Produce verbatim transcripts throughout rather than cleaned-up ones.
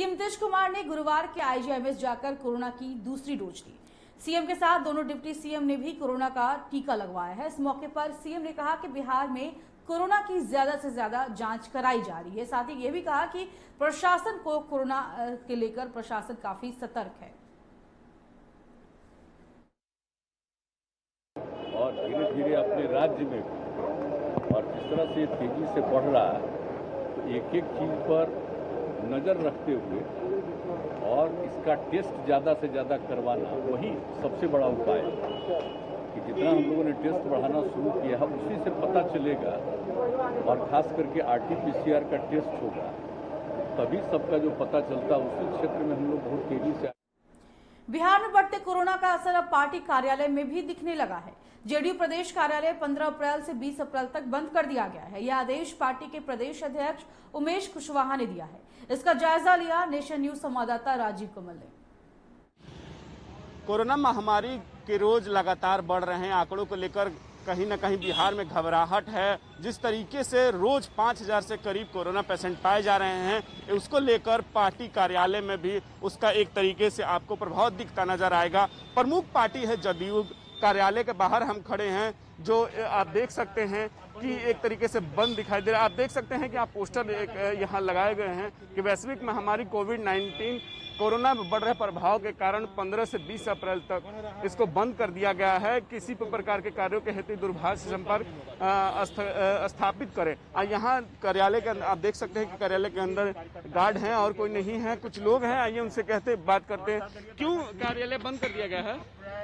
CM Nitish Kumar ने गुरुवार के आईजीआईएमएस जाकर कोरोना की दूसरी डोज ली। सीएम के साथ दोनों डिप्टी सीएम ने भी कोरोना का टीका लगवाया है। इस मौके पर सीएम ने कहा कि बिहार में कोरोना की ज्यादा से ज्यादा जांच कराई जा रही है। साथ ही ये भी कहा कि प्रशासन को कोरोना के लेकर प्रशासन काफी सतर्क है और धीरे धीरे अपने राज्य में भी और जिस तरह से तेजी से बढ़ रहा है तो एक एक चीज पर नजर रखते हुए और इसका टेस्ट ज़्यादा से ज़्यादा करवाना वही सबसे बड़ा उपाय है कि जितना हम लोगों ने टेस्ट बढ़ाना शुरू किया है उसी से पता चलेगा और खास करके आरटीपीसीआर का टेस्ट होगा तभी सबका जो पता चलता है उसी क्षेत्र में हम लोग बहुत तेजी से। बिहार में बढ़ते कोरोना का असर अब पार्टी कार्यालय में भी दिखने लगा है। जेडीयू प्रदेश कार्यालय पंद्रह अप्रैल से बीस अप्रैल तक बंद कर दिया गया है। यह आदेश पार्टी के प्रदेश अध्यक्ष उमेश कुशवाहा ने दिया है। इसका जायजा लिया नेशन न्यूज संवाददाता राजीव कमल ने। कोरोना महामारी के रोज लगातार बढ़ रहे हैं आंकड़ों को लेकर कहीं ना कहीं बिहार में घबराहट है। जिस तरीके से रोज पाँच हजार से करीब कोरोना पेशेंट पाए जा रहे हैं उसको लेकर पार्टी कार्यालय में भी उसका एक तरीके से आपको प्रभाव दिखता नजर आएगा। प्रमुख पार्टी है जदयू। कार्यालय के बाहर हम खड़े हैं जो आप देख सकते हैं कि एक तरीके से बंद दिखाई दे रहा है। आप देख सकते हैं कि आप पोस्टर एक यहाँ लगाए गए हैं कि वैश्विक महामारी कोविड नाइन्टीन कोरोना में बढ़ रहे प्रभाव के कारण पंद्रह से बीस अप्रैल तक इसको बंद कर दिया गया है। किसी भी प्रकार के कार्यों के हेतु दूरभाष संपर्क स्थापित करें। यहाँ कार्यालय के अंदर आप देख सकते हैं कि कार्यालय के अंदर गार्ड हैं और कोई नहीं है, कुछ लोग हैं। आइए उनसे कहते बात करते हैं, क्यों कार्यालय बंद कर दिया गया है?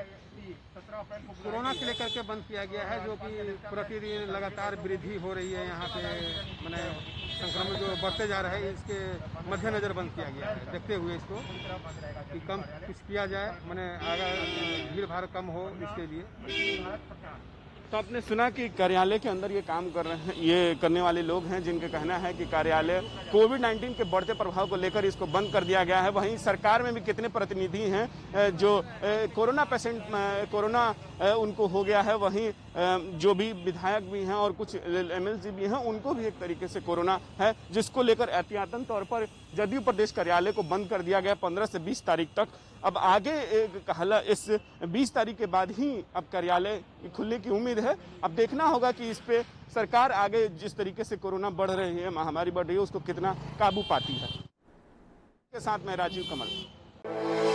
कोरोना के लेकर के बंद किया गया है, जो कि प्रतिदिन लगातार वृद्धि हो रही है। यहाँ पे मैंने संक्रमण जो बढ़ते जा रहे हैं इसके मद्देनजर बंद किया गया है। देखते हुए इसको कि कम कुछ किया जाए, मैंने आगे भीड़ भाड़ कम हो इसके लिए। तो आपने सुना कि कार्यालय के अंदर ये काम कर रहे हैं, ये करने वाले लोग हैं जिनका कहना है कि कार्यालय कोविड नाइन्टीन के बढ़ते प्रभाव को लेकर इसको बंद कर दिया गया है। वहीं सरकार में भी कितने प्रतिनिधि हैं जो कोरोना पेशेंट कोरोना उनको हो गया है, वहीं जो भी विधायक भी हैं और कुछ एमएलसी भी हैं उनको भी एक तरीके से कोरोना है, जिसको लेकर एहतियातन तौर पर जदयू प्रदेश कार्यालय को बंद कर दिया गया पंद्रह से बीस तारीख तक। अब आगे कहला इस बीस तारीख के बाद ही अब कार्यालय खुलने की उम्मीद है। अब देखना होगा कि इस पे सरकार आगे जिस तरीके से कोरोना बढ़ रही है, महामारी बढ़ रही है, उसको कितना काबू पाती है। के साथ मैं राजीव कमल।